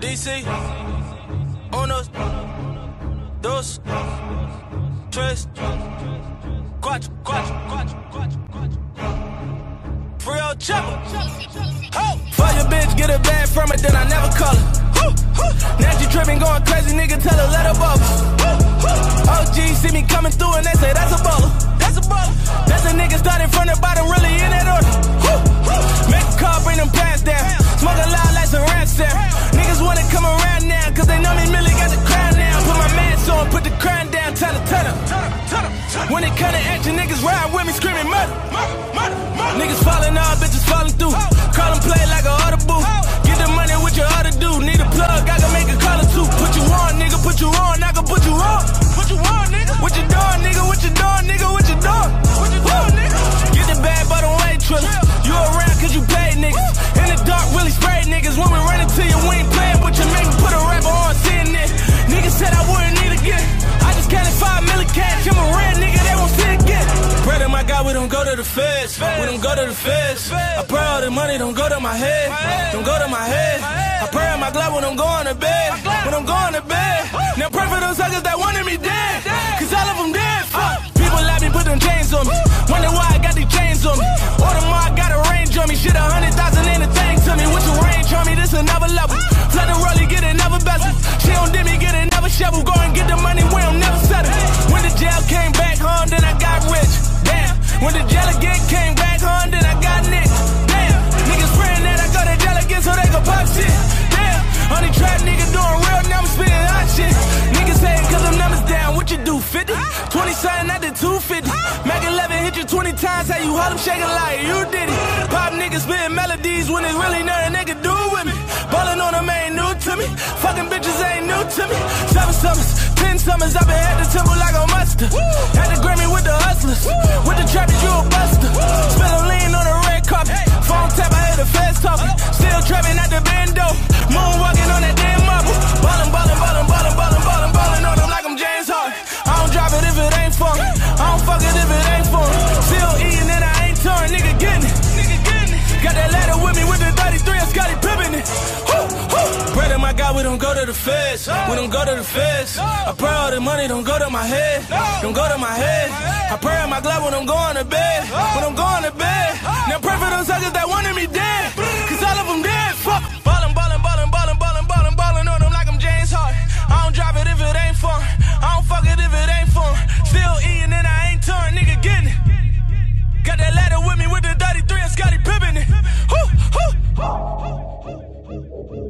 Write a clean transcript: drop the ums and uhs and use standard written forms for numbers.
DC, unos, dos, tres, cuatro. Free old chopper. Fuck your bitch, get a bag from it, then I never call her. Now she tripping, going crazy, nigga, tell her let her bubble. OG see me coming through and they say that's a baller. That's a baller. That's a nigga starting from the bottom, really in that order. Make a call, bring them pants down. Smoke a lot like some rats down. Niggas wanna come around now, cause they know me Millie got the crown now. Put my mask on, put the crown down, turn up. When it come to action, niggas ride with me screaming murder. Niggas falling off, bitches falling through. Call them play like a audible. Get the money with your other dude. Need a plug, I can make a call or two. Put you on, nigga, put you on, I can put you on. Put you on, nigga. What you doing, nigga? What you doing, nigga? What you doing? What you doing, nigga? Get the bag, but don't wait, Triller. You around cause you paid niggas. In the dark, really sprayed niggas. When we run into you, we ain't playing, but you make me put a rapper on CNN. Niggas said I wouldn't need again. I just counted 5 million cash. I'm a real nigga, they won't see again. Brother, my God, we don't go to the feds. We don't go to the feds. I pray all the money don't go to my head. Don't go to my head. I pray on my glove when I'm going to bed. When I'm going to bed. Now pray for those suckers that wanted me dead. Cause all of them dead. Fuck. People let me put them chains on me. Wonder why I got these chains on me. Order more, I got a range on me. Shit, 100,000 ain't a thing to me. With your range on me, this another level. Flood the rollie, get another bezel. She don't dip me, get another shovel. Go and get the money, we don't never settle. When the jail came back home, then I got rich. Damn. When the jail again came back home, then I got nicked. Damn. Niggas praying that I go to jail again so they can pop shit. Damn. Only trap nigga doing real, now I'm spitting hot shit. Niggas saying cause them numbers down, what you do, 50? 20 something, I did 250. Mac 11 hit you 20 times, how you hold them shaking like you did it. Pop niggas spitting melodies when it's really nothing they can do with me. Ballin' on them ain't new to me. Fucking bitches ain't new to me. 7 summers, 10 summers, I've been at the temple like a monster. Had the Grammy with the hustlers. With the trappers, you a buster. Spillin' lean on the red carpet. Phone tap, I hear the feds talking. Still trapping at the bando. Moonwalking on that damn marble. Ballin' on them like I'm James Harden. I don't drop it if it ain't for me. I don't fuck it if it ain't for me. Still eating and I ain't torn, nigga getting it. Got that ladder with me with the 33 and Scotty Pippen it. Brother, my God, we don't go to the feds. We don't go to the feds. I pray all the money don't go to my head. Don't go to my head. I pray on my glove when I'm going to bed. When I'm going to bed. Now pray for those suckers that wanted me dead. Cause all of them dead. Fuck. Ballin' on them like I'm James Harden. I don't drop it if it ain't for me. I don't fuck it if it ain't for me. Still eating and I ain't torn, nigga getting it. Got that ladder with me with the 33 and Scotty Pippen it.